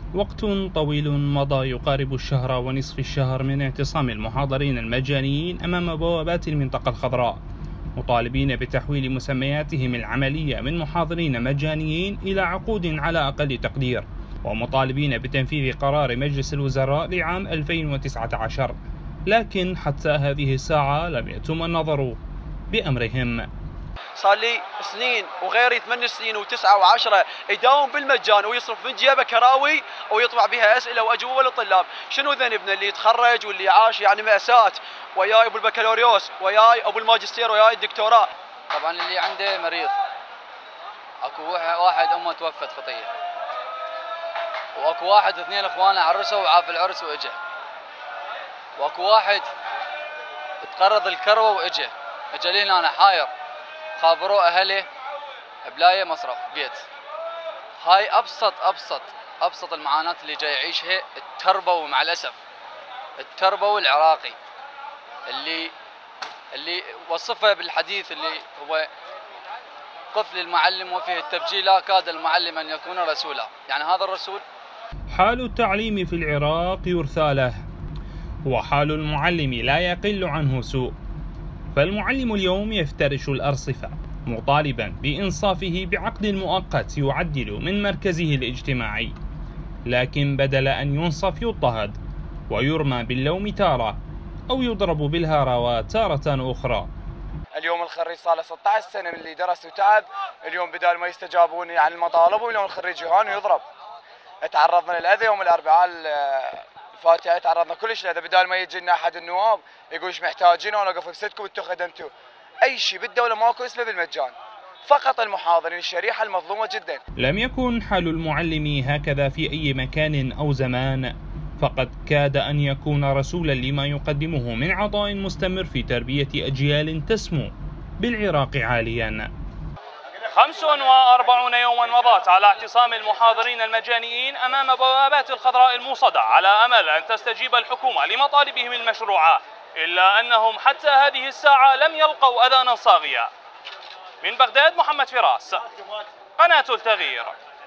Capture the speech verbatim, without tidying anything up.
وقت طويل مضى يقارب الشهر ونصف الشهر من اعتصام المحاضرين المجانيين أمام بوابات المنطقة الخضراء، مطالبين بتحويل مسمياتهم العملية من محاضرين مجانيين إلى عقود على أقل تقدير، ومطالبين بتنفيذ قرار مجلس الوزراء لعام ألفين وتسعة عشر، لكن حتى هذه الساعة لم يتم النظر بأمرهم. صار لي سنين وغيري ثمان سنين وتسعة وعشرة يداوم بالمجان ويصرف من جيبه كراوي ويطبع بها اسئله واجوبه للطلاب. شنو ذنبنا اللي يتخرج واللي عاش يعني مأساة؟ وياي ابو البكالوريوس، وياي ابو الماجستير، وياي الدكتوراه. طبعا اللي عنده مريض، اكو واحد امه توفت خطيه، واكو واحد اثنين اخوانه عرسوا وعاف العرس واجا، واكو واحد تقرض الكروه واجا اجا لي هنا انا حاير، خابروا اهله بلايه مصرف بيت. هاي ابسط ابسط ابسط المعاناه اللي جاي يعيشها التربوي، مع الاسف التربوي العراقي اللي اللي وصفه بالحديث اللي هو قفل المعلم وفيه التبجيل، كاد المعلم ان يكون رسولا. يعني هذا الرسول. حال التعليم في العراق يرثى له، وحال المعلم لا يقل عنه سوء. فالمعلم اليوم يفترش الأرصفة مطالبا بإنصافه بعقد مؤقت يعدل من مركزه الاجتماعي، لكن بدل أن ينصف يضطهد ويرمى باللوم تارة أو يضرب بالهراوة تارة أخرى. اليوم الخريج صار له ستة عشر سنة من اللي درس وتعب، اليوم بدال ما يستجابون عن المطالب واليوم الخريج يهان ويضرب. تعرضنا للأذى يوم الأربعاء الفاتحة، تعرضنا كلش لهذا. بدال ما يجي لنا احد النواب يقول ايش محتاجين وانا اقف بصدكم انتم خدمتوا اي شيء بالدوله، ماكو اسمه بالمجان، فقط المحاضرين الشريحه المظلومه جدا. لم يكن حال المعلم هكذا في اي مكان او زمان، فقد كاد ان يكون رسولا لما يقدمه من عطاء مستمر في تربيه اجيال تسمو بالعراق عاليا. خمس وأربعون يوما مضت على اعتصام المحاضرين المجانيين أمام بوابات الخضراء الموصدة على أمل أن تستجيب الحكومة لمطالبهم المشروعة، إلا أنهم حتى هذه الساعة لم يلقوا أذانا صاغية. من بغداد محمد فراس، قناة التغيير.